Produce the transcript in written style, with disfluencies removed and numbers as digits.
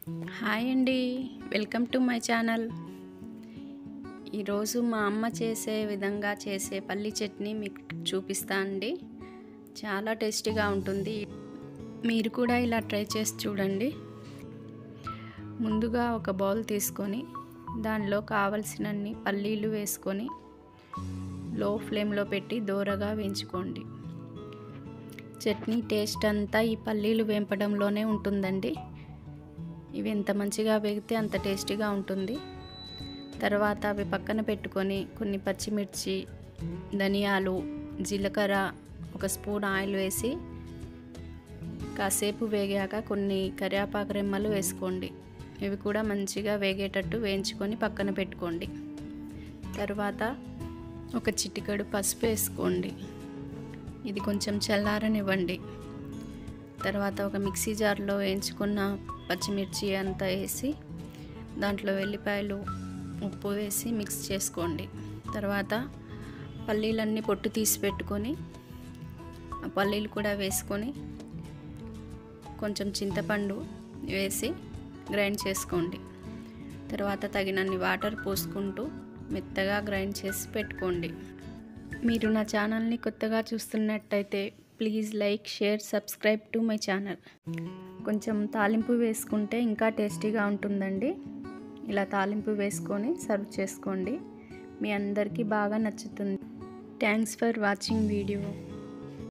Hi అండి, welcome to my channel. ఈరోజు మా అమ్మ చేసే విధంగా చేసే పల్లి చట్నీ మీకు చూపిస్తా అండి. చాలా టేస్టీగా ఉంటుంది. మీరు కూడా ఇలా ట్రై చేసి చూడండి. ముందుగా ఒక బౌల్ తీసుకొని దానిలో కావలసినన్ని పల్లీలు వేసుకొని లో ఫ్లేమ్లో పెట్టి దోరగా వేయించుకోండి. చట్నీ టేస్ట్ అంతా ఈ పల్లీలు వేంపడంలోనే ఉంటుందండి. ఇవి ఎంత మంచిగా వేగితే అంత టేస్టీగా ఉంటుంది. తర్వాత అవి పక్కన పెట్టుకొని కొన్ని పచ్చిమిర్చి, ధనియాలు, జీలకర్ర, ఒక స్పూన్ ఆయిల్ వేసి కాసేపు వేగాక కొన్ని కరివేపాకు రెమ్మలు వేసుకోండి. ఇవి కూడా మంచిగా వేగేటట్టు వేయించుకొని పక్కన పెట్టుకోండి. తర్వాత ఒక చిటికెడు పసుపు వేసుకోండి. ఇది కొంచెం చల్లారనివ్వండి. తర్వాత ఒక మిక్సీ జార్లో వేయించుకున్న పచ్చిమిర్చి అంతా వేసి దాంట్లో వెల్లిపాయలు, ఉప్పు వేసి మిక్స్ చేసుకోండి. తర్వాత పల్లీలన్నీ పొట్టు తీసి పెట్టుకొని ఆ పల్లీలు కూడా వేసుకొని కొంచెం చింతపండు వేసి గ్రైండ్ చేసుకోండి. తర్వాత తగినన్ని వాటర్ పోసుకుంటూ మెత్తగా గ్రైండ్ చేసి పెట్టుకోండి. మీరు నా ఛానల్ని కొత్తగా చూస్తున్నట్టయితే please like, share, subscribe to my channel. కొంచెం తాలింపు వేసుకుంటే ఇంకా టేస్టీగా ఉంటుందండి. ఇలా తాలింపు వేసుకొని సర్వ్ చేసుకోండి. మీ అందరికీ బాగా నచ్చుతుంది. Thanks for watching video.